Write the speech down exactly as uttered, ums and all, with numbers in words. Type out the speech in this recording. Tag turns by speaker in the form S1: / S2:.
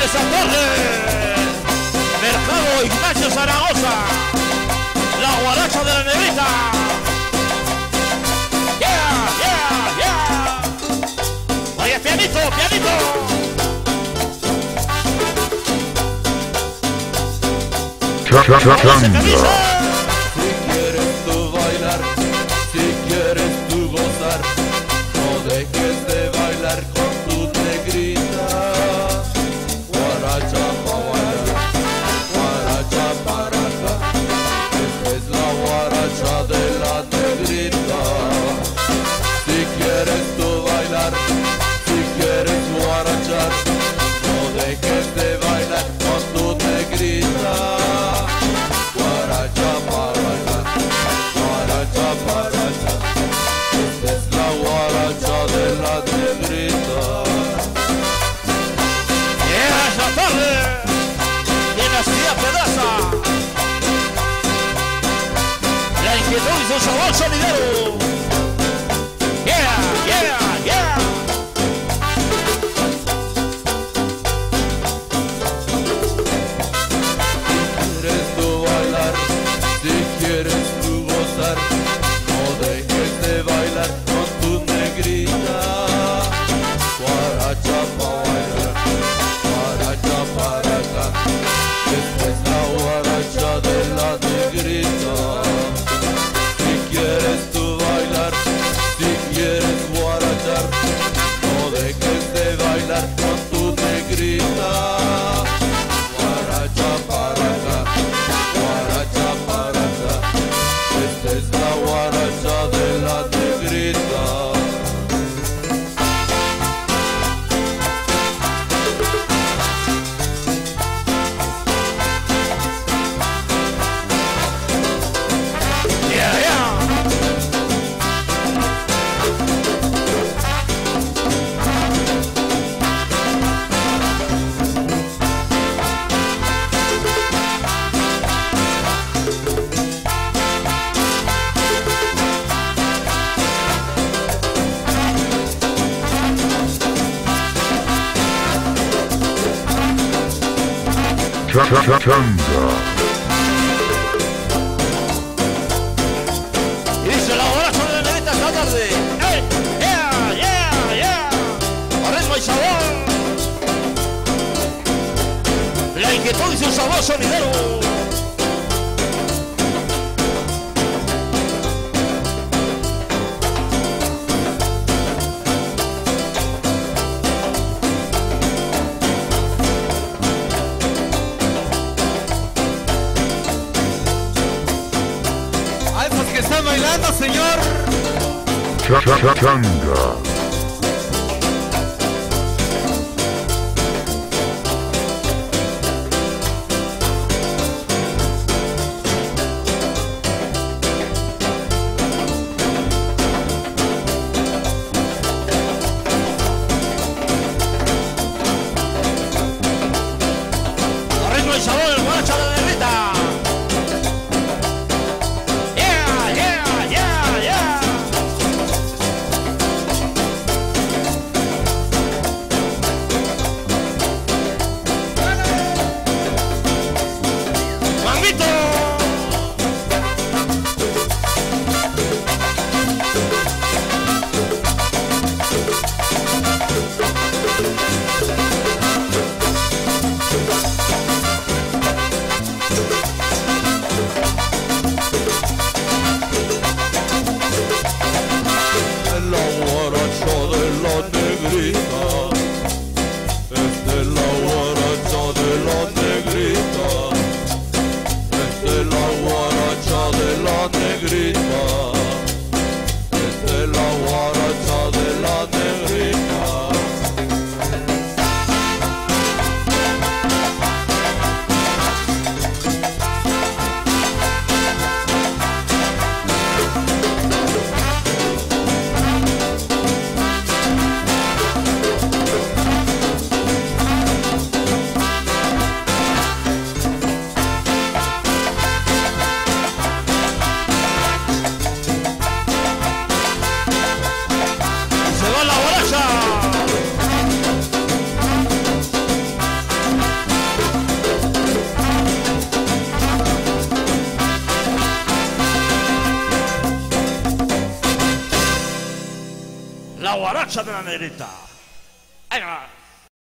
S1: esa tarde. Mercado Ignacio Zaragoza. La guaracha de la negrita. Yeah, yeah, yeah. Oye, pianito, pianito.
S2: Changa.
S3: Si quieres tú bailar, si quieres tú gozar, no dejes de bailar con tu negrita. Guaracha pa' bailar, guaracha para acá. Esta es la guaracha de la negrita. Si quieres tú bailar, si quieres guarachar, no dejes de bailar con tu negrita. Guaracha para bailar, guaracha para allá. Esta es la guaracha de la negrita.
S1: Yeah, esa tarde. Dinastía Pedaza. La inquietud y su sabor sonidero. Yeah, yeah, yeah.
S3: Si quieres tú gozar, no dejes de bailar con tu negrita. Guaracha pa' bailar, guaracha para acá. Esta es la guaracha de la negrita. Si quieres tú bailar, si quieres guarachar, no dejes de bailar con tu negrita. Guaracha para acá, guaracha para acá. Esta es la guaracha de la negrita.
S1: Yeah, yeah.
S2: Changa.
S1: Y dice la guaracha de la negrita esta tarde. Hey, yeah, yeah, yeah. A ritmo y sabor. La inquietud y su sabor sonidero.
S3: ¡Ay, pues que están bailando, señor!
S2: Changa.
S1: A ritmo y sabor, el guaracha de la negrita. Yeah, yeah, yeah, yeah. Manguito.
S3: La guaracha de la negrita. Esta es la guaracha de la negrita. Esta es la guaracha de la negrita. Esta es la guaracha de la negrita.
S1: guaracha de la negrita. Ahí va.